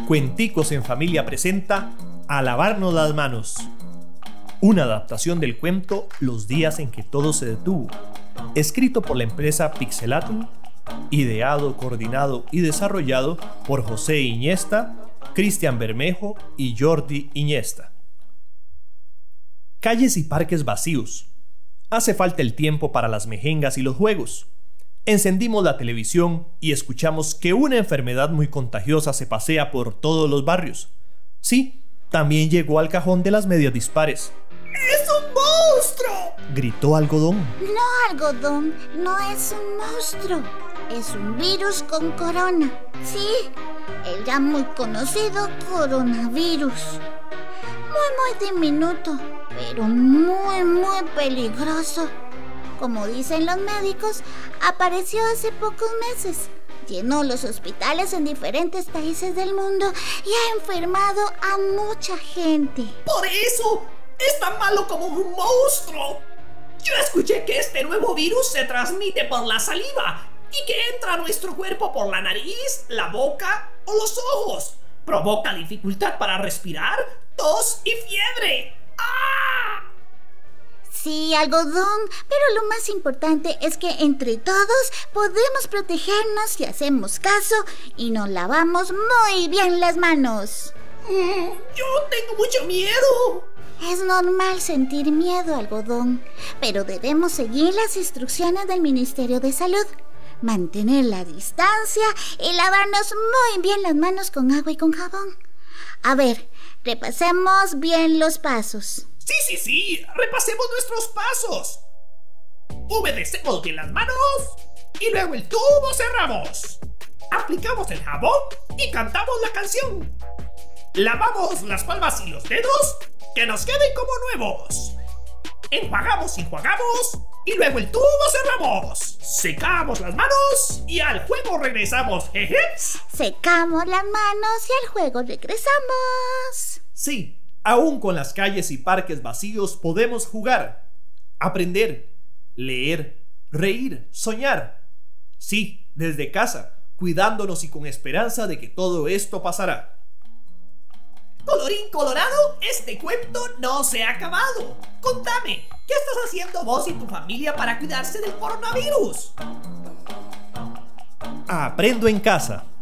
Cuenticos en Familia presenta A lavarnos las manos, una adaptación del cuento Los días en que todo se detuvo, escrito por la empresa Pixelatl, ideado, coordinado y desarrollado por José Iñesta, Cristian Bermejo y Jordi Iñesta. Calles y parques vacíos. Hace falta el tiempo para las mejengas y los juegos. Encendimos la televisión y escuchamos que una enfermedad muy contagiosa se pasea por todos los barrios. Sí, también llegó al cajón de las medias dispares. ¡Es un monstruo!, gritó Algodón. No, Algodón, no es un monstruo. Es un virus con corona. Sí, el ya muy conocido coronavirus. Muy diminuto, pero muy peligroso. Como dicen los médicos, apareció hace pocos meses. Llenó los hospitales en diferentes países del mundo y ha enfermado a mucha gente. ¡Por eso es tan malo como un monstruo! Yo escuché que este nuevo virus se transmite por la saliva y que entra a nuestro cuerpo por la nariz, la boca o los ojos. Provoca dificultad para respirar, tos y fiebre. ¡Ah! Sí, Algodón, pero lo más importante es que entre todos podemos protegernos si hacemos caso y nos lavamos muy bien las manos. Yo tengo mucho miedo. Es normal sentir miedo, Algodón, pero debemos seguir las instrucciones del Ministerio de Salud. Mantener la distancia y lavarnos muy bien las manos con agua y con jabón. A ver, repasemos bien los pasos. Sí, repasemos nuestros pasos. Humedecemos bien las manos y luego el tubo cerramos. Aplicamos el jabón y cantamos la canción. Lavamos las palmas y los dedos que nos queden como nuevos. Enjuagamos y enjuagamos y luego el tubo cerramos. Secamos las manos y al juego regresamos. Jeje. Secamos las manos y al juego regresamos. Sí. Aún con las calles y parques vacíos podemos jugar, aprender, leer, reír, soñar. Sí, desde casa, cuidándonos y con esperanza de que todo esto pasará. Colorín colorado, este cuento no se ha acabado. Contame, ¿qué estás haciendo vos y tu familia para cuidarse del coronavirus? Aprendo en casa.